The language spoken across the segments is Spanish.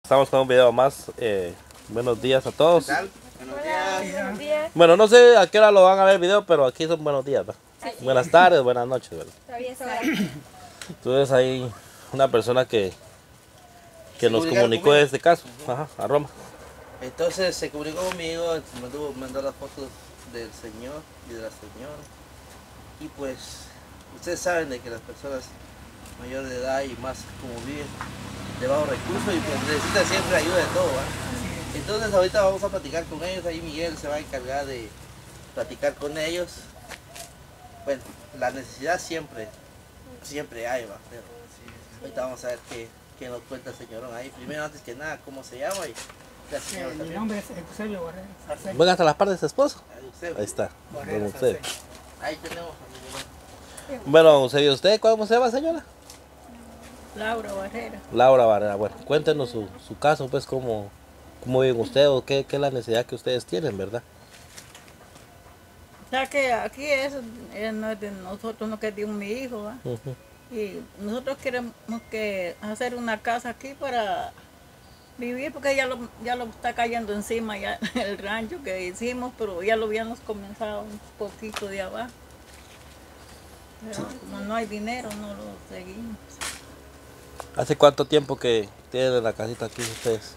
Estamos con un video más. Buenos días a todos. ¿Qué tal? Buenos días. Bueno, no sé a qué hora lo van a ver el video, pero aquí son buenos días, ¿verdad? Sí. Buenas tardes, buenas noches, ¿verdad? Todavía es hora. Entonces hay una persona que nos comunicaron comunicó conmigo. este caso, ajá, a Roma. Entonces se comunicó conmigo, mandó las fotos del señor y de la señora. Y pues, ustedes saben de que las personas mayores de edad y más como viven de bajos recursos y pues necesitan siempre ayuda de todo, ¿va? Entonces ahorita vamos a platicar con ellos, ahí Miguel se va a encargar de platicar con ellos. Bueno, la necesidad siempre hay, ¿va? Pero ahorita vamos a ver qué nos cuenta el señorón ahí. Primero, antes que nada, ¿cómo se llama? Y la señora Mi también. nombre es Eusebio Barrera Arceo. Venga hasta las partes de su esposo. Ahí usted. Ahí está. Barrera Con usted. Arceo. Ahí tenemos a mi Bueno, ¿usted cómo se llama, señora? Laura Barrera. Laura Barrera. Bueno, cuéntenos su caso, pues, cómo viven ustedes o qué es la necesidad que ustedes tienen, ¿verdad? O sea que aquí no es de nosotros, no que es de mi hijo, ¿va? Ujú. Y nosotros queremos que hacer una casa aquí para vivir, porque ya lo está cayendo encima ya el rancho que hicimos, pero ya lo habíamos comenzado un poquito de abajo. Pero como no hay dinero, no lo seguimos. ¿Hace cuánto tiempo que tienen la casita aquí ustedes?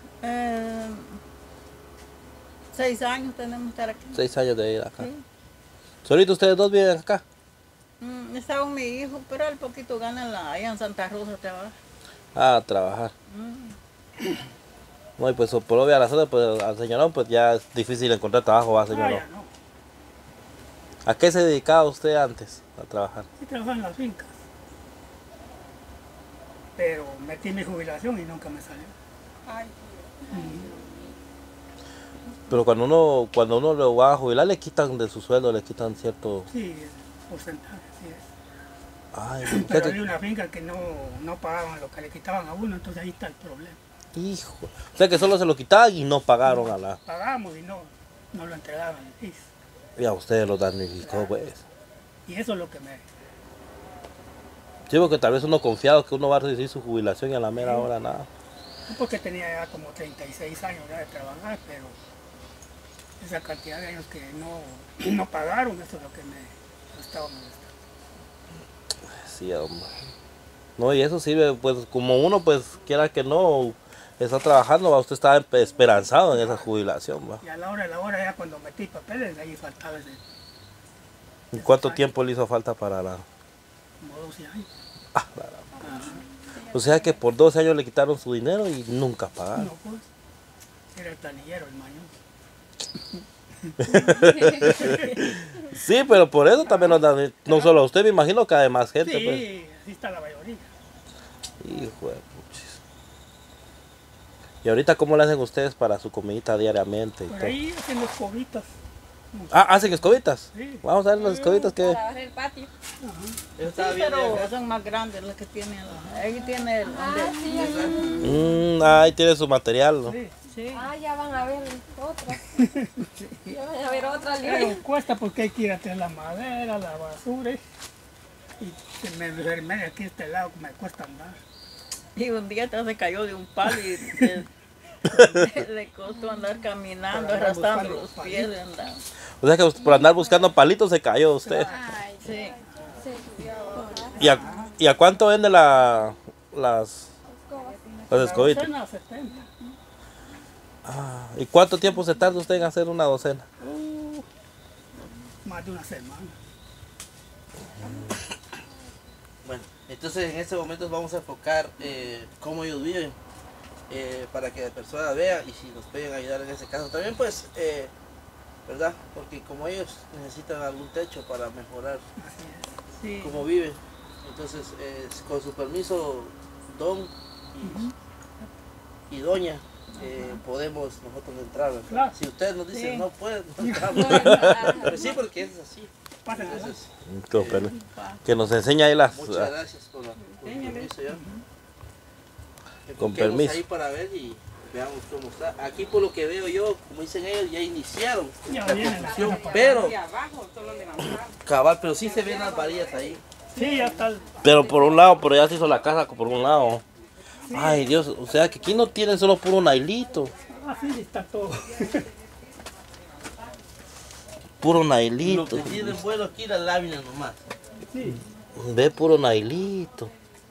6 años tenemos que estar aquí. 6 años de ir acá. Sí. ¿Solito ustedes dos viven acá? Estaba mi hijo, pero al poquito gana allá en Santa Rosa trabaja. A trabajar. Mm. No, y pues por obvias razones, pues al señorón pues ya es difícil encontrar trabajo, ¿va, Ah, señorón? ya no. ¿A qué se dedicaba usted antes a trabajar? Sí trabajaba en las fincas. Pero metí mi jubilación y nunca me salió. Pero cuando uno lo va a jubilar, le quitan de su sueldo, le quitan cierto... Sí, el porcentaje, sí es. Ay, o sea Pero que- había una finca que no pagaban lo que le quitaban a uno, entonces ahí está el problema. hijo. O sea que solo se lo quitaban y no pagaron a la... Pagábamos y no lo entregaban. Y a ustedes lo damnificó, pues. Y eso es lo que me... Sí, porque tal vez uno confiado que uno va a recibir su jubilación y a la mera hora nada. Porque tenía ya como 36 años ya de trabajar, pero esa cantidad de años que no pagaron, eso es lo que me estaba molestando. Sí, hombre. No, y eso sirve, pues, como uno, pues, quiera que no, está trabajando, ¿va? Usted está esperanzado en esa jubilación, ¿va? Y a la hora de la hora, ya cuando metí papeles, ahí faltaba ese, ¿Y cuánto tiempo le hizo falta para la...? como 12 años. Ah, o sea que por 12 años le quitaron su dinero y nunca pagaron. No, pues, era el planillero, el mañón. Sí, pero por eso también nos dan, no solo a usted, me imagino que además gente, pues. Sí, así está la mayoría. Hijo de puchis. ¿Y ahorita cómo le hacen ustedes para su comidita diariamente? Y Por todo? ahí hacen los cobitas. Ah, ¿hacen escobitas? Sí. Vamos a ver las escobitas que... Para barrer el patio. Yo estaba Sí, viendo pero acá. son más grandes las que tienen. Ahí tiene el... ahí tiene su material, ¿no? Sí. Sí. Ah, ya van a ver otras. Ya van a ver otras. Pero cuesta porque hay que ir a traer la madera, la basura. Y se me enfermé aquí a este lado, me cuesta andar. Y un día se cayó de un palo y le costó andar caminando, Para andar arrastrando buscando los los pies. Andar. O sea que por andar buscando palitos se cayó usted. Ay, Sí. ¿Y a cuánto vende las escobitas? Docena, 70. Ah, ¿y cuánto tiempo se tarda usted en hacer una docena? Más de una semana. Bueno, entonces en este momento vamos a enfocar cómo ellos viven para que la persona vea y si nos pueden ayudar en ese caso. También pues, ¿verdad? Porque como ellos necesitan algún techo para mejorar Así es. Sí. cómo viven. Entonces, con su permiso, don y doña, podemos nosotros entrar, ¿verdad? Claro. Si ustedes nos dicen Sí. no pueden, no entramos. Pero sí, porque es así. Pasen a Entonces, Que nos enseña ahí las... muchas gracias por el permiso ya. Con Enfoquemos permiso. ahí para ver y veamos cómo está. Aquí por lo que veo yo, como dicen ellos, ya iniciaron Ya la viene la construcción, casa para- pero cabal, pero sí se ven las varillas ahí. Sí, ya está. Pero por un lado, pero ya se hizo la casa por un lado. Ay, Dios, o sea que aquí no tienen solo puro nailito. Ah, sí, está todo. Puro Lo nailito. que tiene bueno aquí la lámina nomás. Sí. Ve puro nailito.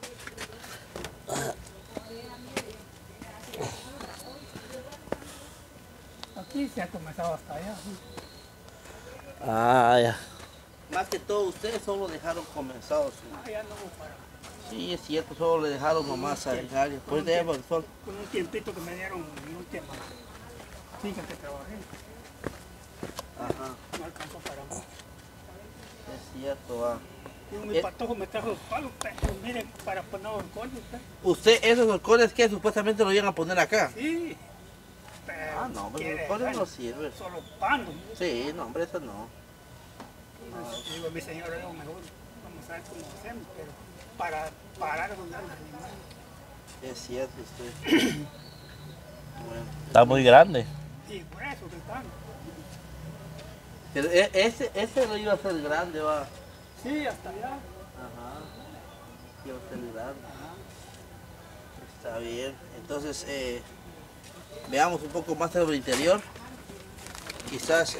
Aquí se ha comenzado hasta allá. Sí. Ah, ya. Más que todo, ustedes solo dejaron comenzados. Ah, ya no para. Sí, es cierto, solo le dejaron nomás a dejar. Después de el sol. Con un tiempito que me dieron en última finca que trabajé, Ajá, no alcanzó para mucho. es cierto. Ah. Y mi patojo me trajo los palos, pero miren, para poner orgullo. Usted, esos horcones que supuestamente lo iban a poner acá. Sí. Pero Ah, no, pero quiere los horcones dejar no sirven. solo pando. Sí, no, hombre, eso no. Entonces, digo a mi señora, digo, mejor vamos a ver cómo hacemos, pero para parar donde anda el animal. Es cierto, usted. Bueno. Está muy grande. Y por eso que están. Pero ese lo iba a hacer grande, va. Sí, hasta allá. Ajá. Iba a ser grande. Está bien. Entonces, veamos un poco más sobre el interior. Quizás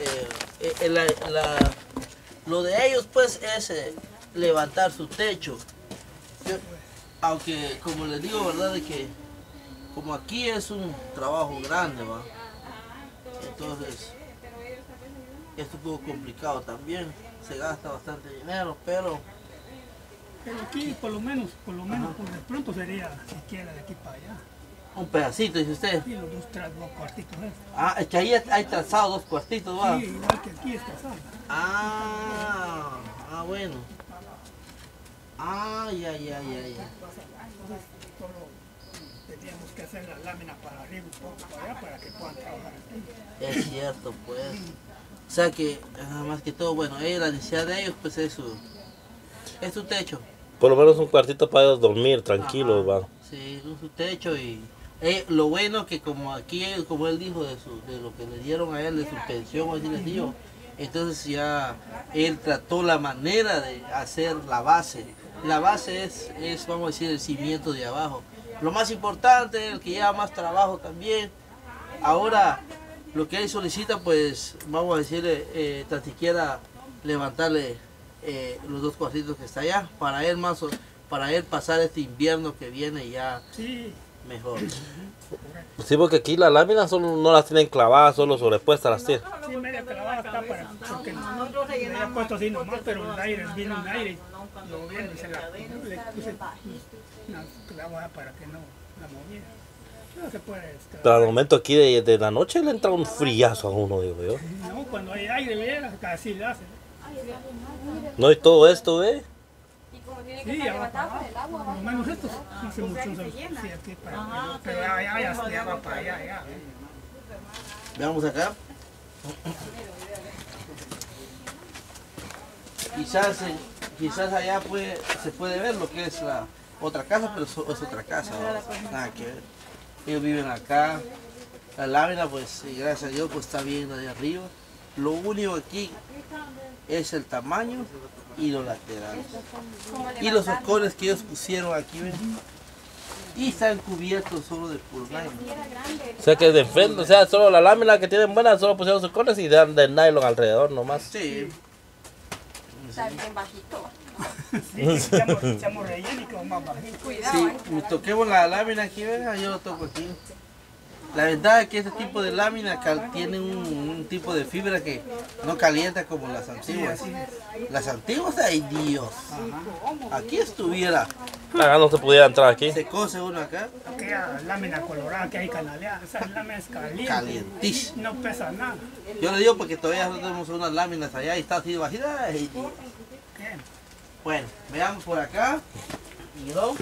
lo de ellos pues es levantar su techo. Aunque como les digo, verdad, de que como aquí es un trabajo grande, va. Entonces es un poco complicado también. Se gasta bastante dinero, pero Pero aquí por lo menos por de pronto sería siquiera de aquí para allá. un pedacito, dice usted. Y los dos cuartitos esos. Ah, es que ahí hay trazado 2 cuartitos, va. Sí, igual que aquí está sala. Bueno. Ya. Entonces solo teníamos que hacer las láminas para arriba un poco para allá para que puedan trabajar aquí. Es cierto, pues. O sea que, más que todo, bueno, la necesidad de ellos, pues es su techo. Por lo menos un cuartito para ellos dormir tranquilos, va. Sí, su techo y lo bueno que como aquí, como él dijo, de lo que le dieron a él, de su pensión, así les digo, entonces ya él trató la manera de hacer la base. La base es, vamos a decir, el cimiento de abajo. Lo más importante, el que lleva más trabajo también. Ahora, lo que él solicita, pues, vamos a decirle, tan siquiera levantarle los 2 cuartitos que está allá, para él pasar este invierno que viene ya Sí, mejor. Sí, porque aquí las láminas no las tienen clavadas, solo sobrepuestas las tienen. sí, media clavada está para porque Nosotros me había rellenamos puesto así aquí nomás, porque pero el todas aire, las vino un casas, aire, no, cuando lo viendo y se la adentro, le puse bajito. una clavada para que no la moviera. No se puede Pero al momento aquí de la noche le entra un friazo a uno, digo yo. No, cuando hay aire, viera, casi le hace. No, y todo esto, Y como tiene que Sí, estar ya va levantado para con el agua, Por lo menos estos, no sé mucho, sí, aquí para pero ya va para allá, ya. Veamos acá. Quizás allá se puede ver lo que es la otra casa, pero es otra casa, ¿no? Nada que ver. Ellos viven acá. La lámina, pues, gracias a Dios, pues está bien ahí arriba. Lo único aquí es el tamaño y los laterales. Y los horcones que ellos pusieron aquí, ¿ven? Y están cubiertos solo de puro nylon. O sea que de frente, o sea, solo la lámina que tienen buena, solo pusieron sus cones y dan de nylon alrededor nomás. Sí. está bien bajito. Sí, echamos relleno y quedó más bajito. Cuidado, Sí, me toquemos la lámina aquí, ¿ven? Yo lo toco aquí. La ventaja es que este tipo de lámina tiene un tipo de fibra que no calienta como las antiguas. Las antiguas, ay Dios. Aquí estuviera. Acá no se pudiera entrar aquí. Se cose uno acá, Aquella lámina colorada que hay canaleada, esa lámina es caliente. calientísimo. No pesa nada. Yo le digo porque todavía no tenemos unas láminas allá y está así bajita. Ay, Dios. ¿Qué? Bueno, veamos por acá. ¿No?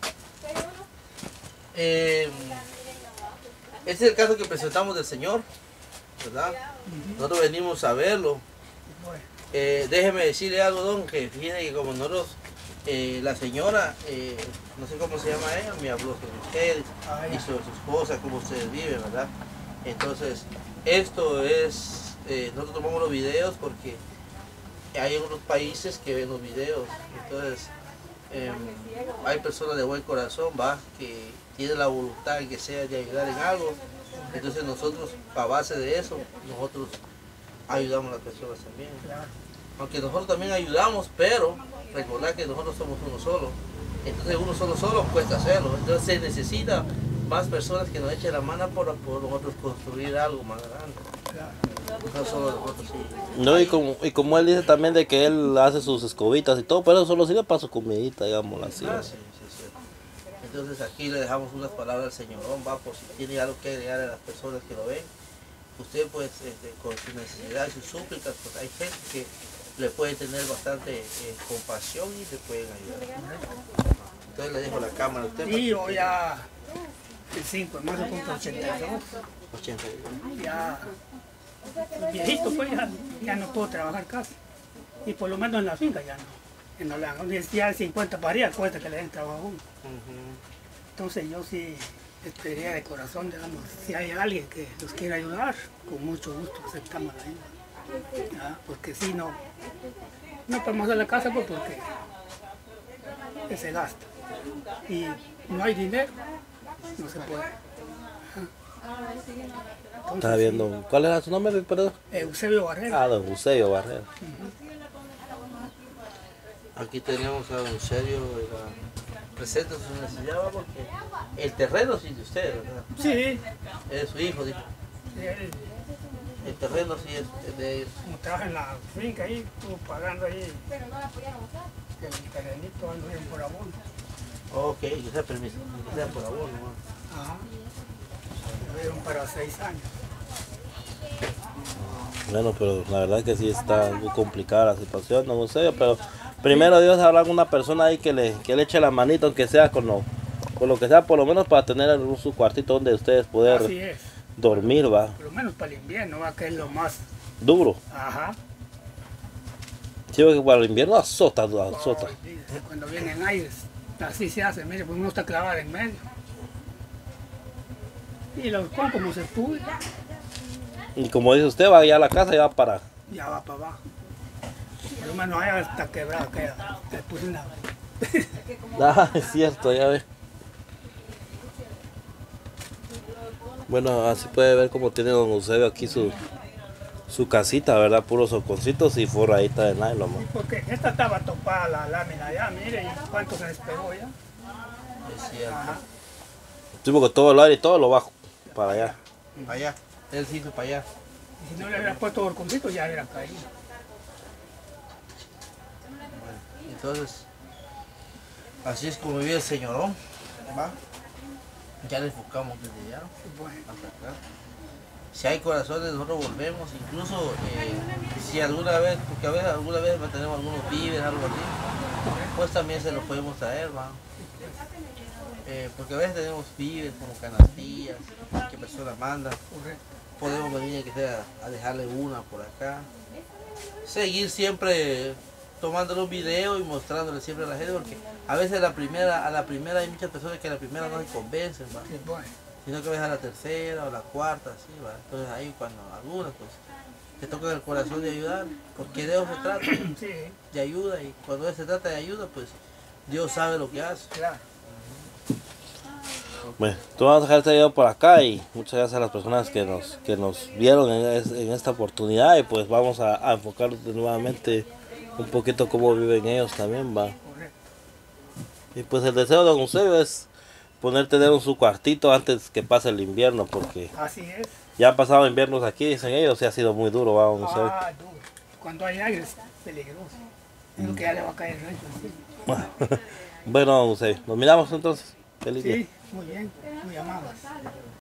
Este es el caso que presentamos del Señor, ¿verdad? Nosotros venimos a verlo. Bueno, Déjeme decirle algo, don, que fíjense que como nosotros, la señora, no sé cómo se llama ella, me habló sobre ustedes y sobre su esposa, cómo ustedes viven, ¿verdad? Entonces, esto es, nosotros tomamos los videos porque hay otros países que ven los videos. Entonces, hay personas de buen corazón, va, que tienen la voluntad que sea de ayudar en algo. Entonces nosotros, a base de eso, nosotros ayudamos a las personas también. Aunque nosotros también ayudamos, pero recordad que nosotros somos uno solo. Entonces uno solo cuesta hacerlo. Entonces se necesita más personas que nos echen la mano por nosotros construir algo más grande. No solo nosotros, sí. No, y como él dice también de que él hace sus escobitas y todo, pero eso solo sirve para su comidita, digámoslo así. Ah, sí, cierto. Entonces aquí le dejamos unas palabras al Señorón, va, por si tiene algo que agregar a las personas que lo ven. Usted pues con su necesidad y sus súplicas, pues hay gente que le puede tener bastante compasión y le pueden ayudar. Entonces le dejo la cámara a usted. Sí, yo ya el 5 de marzo cumplo 82. 82. Ya viejito, pues ya no puedo trabajar casi. Y por lo menos en la finca ya no. En Holanda, ya 50 para arriba cuesta que le den trabajo a uno. Entonces yo sí les pediría de corazón, digamos, si hay alguien que los quiera ayudar, con mucho gusto aceptamos la ayuda. ¿Ya? Porque si no podemos hacer la casa pues porque se gasta. Y no hay dinero, no se puede. Entonces, Estaba viendo, ¿cuál era su nombre, perdón? Eusebio Barrera. Ah, don Eusebio Barrera. Aquí tenemos a don Eusebio, presenta su necesidad, ¿va? Porque el terreno sí es de usted, ¿verdad? Sí, Es su hijo, dijo. él, El terreno sí es de ellos. como trabaja en la finca ahí, estuvo pagando ahí el terrenito, ando bien por abono. Ok, que sea permiso, que sea por abono, ¿no? Ajá. Me dieron para 6 años. Bueno, pero la verdad que sí está muy complicada la situación, don Eusebio, pero primero Dios habrá una persona ahí que le eche la manita, aunque sea con lo que sea, por lo menos para tener su cuartito donde ustedes Así poder es. dormir, va, Por lo menos para el invierno, va, que es lo más. duro. Ajá. Sí, porque para el invierno azota. Ay, cuando vienen aires, así se hace, mire, pues uno está clavado en medio. Y los cual como se pude, Y como dice usted, va allá a la casa y va para... ya va para abajo. Por lo menos allá está quebrada, queda. Le puse una. Ah, es cierto, ya ve. Bueno, así puede ver cómo tiene don Eusebio aquí su casita, ¿verdad? Puros soconcitos y forradita de nylon, man. Porque esta estaba topada la lámina ya, mire, y cuánto se despegó ya. Es cierto. Ajá. Sí, porque todo el aire y todo lo bajo para allá. Para allá, él se hizo para allá. Y si no le hubiera puesto balconcito ya hubiera caído. Bueno, entonces, así es como vive el señorón, ¿va? Ya le enfocamos desde allá Bueno, hasta acá. Si hay corazones, nosotros volvemos, incluso si alguna vez, porque a veces alguna vez mantenemos algunos víveres, algo así, pues también se los podemos traer, ¿va? Porque a veces tenemos víveres como canastillas que personas mandan, correcto. podemos venir que sea a dejarle una por acá, seguir siempre tomándole un video y mostrándole siempre a la gente, porque a veces a la primera hay muchas personas que a la primera no se convencen, ¿va? Sí, bueno. Sino que ves a la tercera o la cuarta, así, ¿va? Entonces ahí cuando algunas pues te tocan el corazón de ayudar, porque de eso se trata, Sí, de ayuda, y cuando se trata de ayuda, pues Dios sabe lo que hace. claro. Bueno, tú vamos a dejar este video por acá y muchas gracias a las personas que nos vieron en esta oportunidad y pues vamos a enfocar nuevamente un poquito cómo viven ellos también, va. Correcto. Y pues el deseo de don Eusebio es tener su cuartito antes que pase el invierno, porque Así es. ya han pasado inviernos aquí, dicen ellos, y ha sido muy duro, va, don Eusebio. Ah, duro. Cuando hay aire es peligroso. Digo que ya le va a caer el rancho encima. Bueno, don Eusebio, nos miramos entonces. Feliz día. Sí, muy bien, muy amables.